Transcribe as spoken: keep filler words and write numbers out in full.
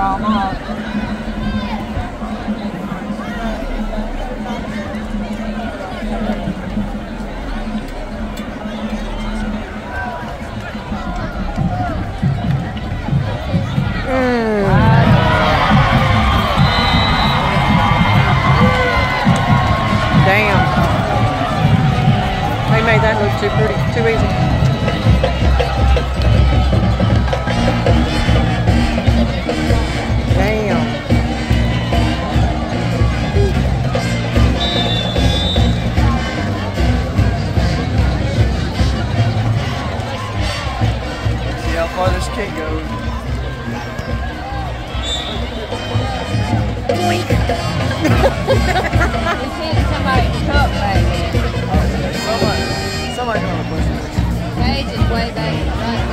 almost. Mm. Damn. They made that look too pretty, too easy. Damn. See how far this kick goes. Boink. It's hitting somebody's cup back there. Somebody, somebody's gonna push it. Paige is way back in front.